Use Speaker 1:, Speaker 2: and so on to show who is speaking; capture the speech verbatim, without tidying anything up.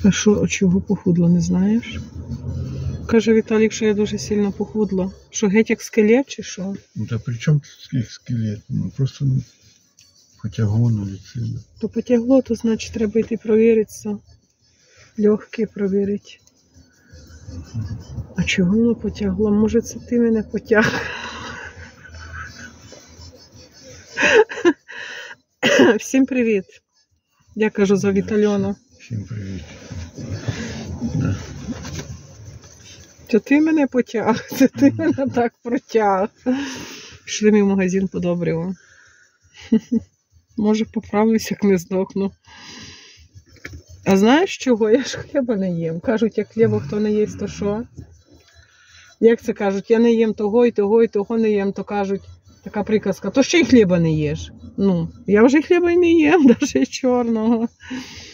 Speaker 1: А що, чого похудла, не знаєш? Каже Віталік, що я дуже сильно похудла. Що, геть як скелет чи що?
Speaker 2: Ну та при чому тут скелет? Ну просто ну, потягло на лице.
Speaker 1: То потягло, то значить треба йти провіритися. Легкі провірити. А чого воно потягло? Може це ти мене потяг? Всім привіт. Я кажу за Вітальону.
Speaker 2: Всім привіт. Да.
Speaker 1: Це ти мене потяг, це ти мене так протяг. Пішли ми в магазин по добриву. Може поправлюсь, як не здохну. А знаєш чого? Я ж хліба не їм. Кажуть, як хліба хто не їсть, то що? Як це кажуть? Я не їм того і того і того не їм, то кажуть, така приказка, то ще й хліба не їш. Ну, я вже хліба й не їм, навіть чорного.